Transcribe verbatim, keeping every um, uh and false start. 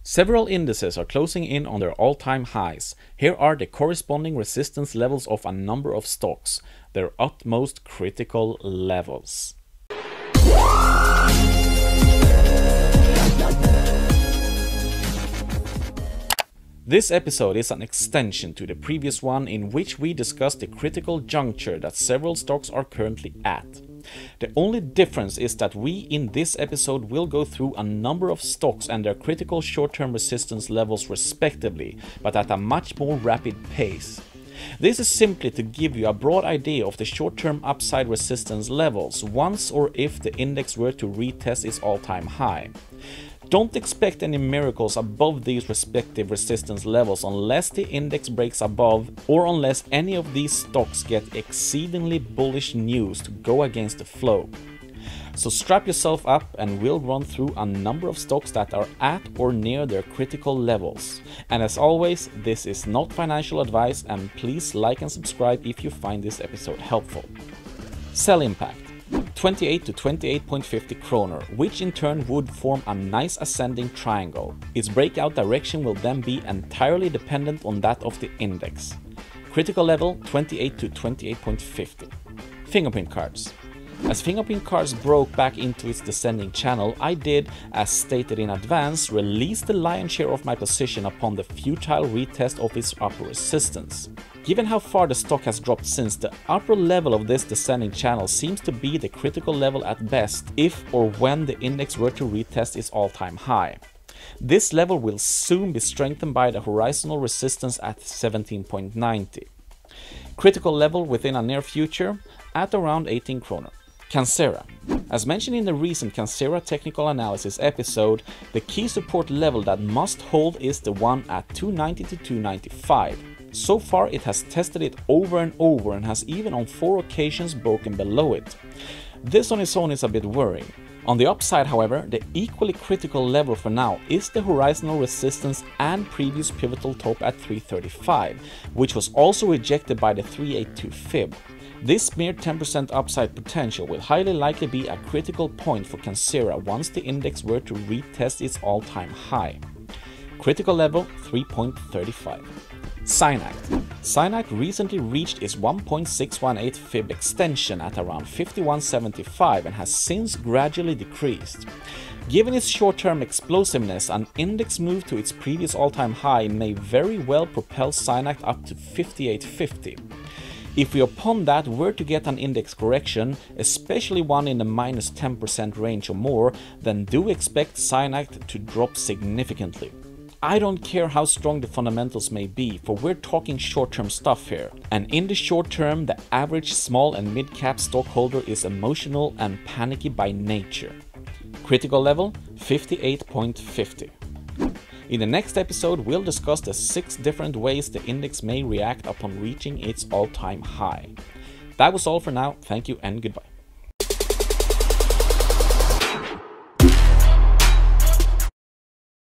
Several indices are closing in on their all-time highs. Here are the corresponding resistance levels of a number of stocks, their utmost critical levels. This episode is an extension to the previous one in which we discussed the critical juncture that several stocks are currently at. The only difference is that we in this episode will go through a number of stocks and their critical short-term resistance levels respectively, but at a much more rapid pace. This is simply to give you a broad idea of the short-term upside resistance levels once or if the index were to retest its all-time high. Don't expect any miracles above these respective resistance levels unless the index breaks above or unless any of these stocks get exceedingly bullish news to go against the flow. So strap yourself up and we'll run through a number of stocks that are at or near their critical levels. And as always, this is not financial advice, and please like and subscribe if you find this episode helpful. Sell impact. twenty-eight to twenty-eight point five zero kroner, which in turn would form a nice ascending triangle. Its breakout direction will then be entirely dependent on that of the index. Critical level twenty-eight to twenty-eight point five zero. Fingerprint Cards. As Fingerprint Cards broke back into its descending channel, I did, as stated in advance, release the lion's share of my position upon the futile retest of its upper resistance. Given how far the stock has dropped since, the upper level of this descending channel seems to be the critical level at best if or when the index were to retest its all-time high. This level will soon be strengthened by the horizontal resistance at seventeen point nine zero. Critical level within a near future at around eighteen kroner. Kancera. As mentioned in the recent Kancera technical analysis episode, the key support level that must hold is the one at two ninety to two ninety-five. So far it has tested it over and over and has even on four occasions broken below it. This on its own is a bit worrying. On the upside, however, the equally critical level for now is the horizontal resistance and previous pivotal top at three thirty-five, which was also rejected by the three eighty-two fib. This mere ten percent upside potential will highly likely be a critical point for Kancera once the index were to retest its all-time high. Critical level three point three five. Synact. Synact recently reached its one point six one eight fib extension at around fifty-one seventy-five and has since gradually decreased. Given its short-term explosiveness, an index move to its previous all-time high may very well propel Synact up to fifty-eight fifty. If we upon that were to get an index correction, especially one in the minus ten percent range or more, then do expect Synact to drop significantly. I don't care how strong the fundamentals may be, for we're talking short-term stuff here. And in the short term, the average small and mid-cap stockholder is emotional and panicky by nature. Critical level fifty-eight point five zero. In the next episode, we'll discuss the six different ways the index may react upon reaching its all-time high. That was all for now. Thank you and goodbye.